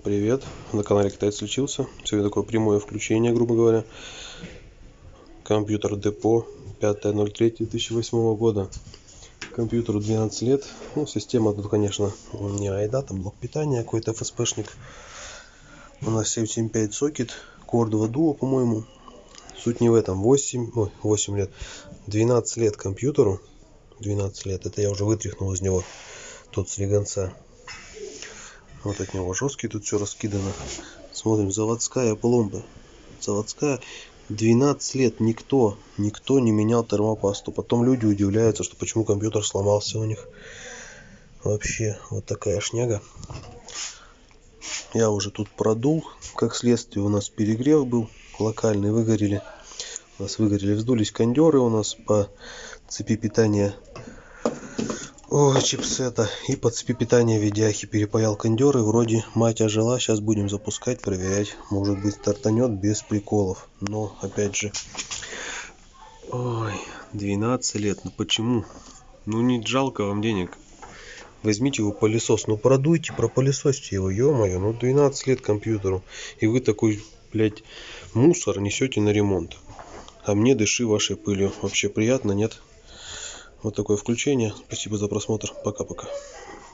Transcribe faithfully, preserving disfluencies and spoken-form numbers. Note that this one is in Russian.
Привет, на канале Китаец лечился. Сегодня такое прямое включение, грубо говоря. Компьютер Депо, пятое ноль третье две тысячи восьмого года. Компьютеру двенадцать лет. Ну, система тут, конечно, не айда, там блок питания, какой-то эф эс пэ-шник. У нас семь семь пять сокет, Core два Duo, по-моему. Суть не в этом. восемь, ой, восемь лет. двенадцать лет компьютеру. двенадцать лет. Это я уже вытряхнул из него тот слегонца. Вот от него жесткий, тут все раскидано. Смотрим, заводская пломба. Заводская. двенадцать лет никто, никто не менял термопасту. Потом люди удивляются, что почему компьютер сломался у них. Вообще, вот такая шняга. Я уже тут продул. Как следствие, у нас перегрев был локальный, выгорели. У нас выгорели, вздулись кондеры у нас по цепи питания. О, чипсета. И по цепи питания видяхи перепаял кондеры. Вроде мать ожила. Сейчас будем запускать, проверять. Может быть, стартанет без приколов. Но, опять же... Ой, двенадцать лет. Ну почему? Ну не жалко вам денег. Возьмите его пылесос. Ну продуйте, пропылесосьте его. Ё-моё, ну двенадцать лет компьютеру. И вы такой, блядь, мусор несете на ремонт. А мне дыши вашей пылью. Вообще приятно, нет? Вот такое включение. Спасибо за просмотр. Пока-пока.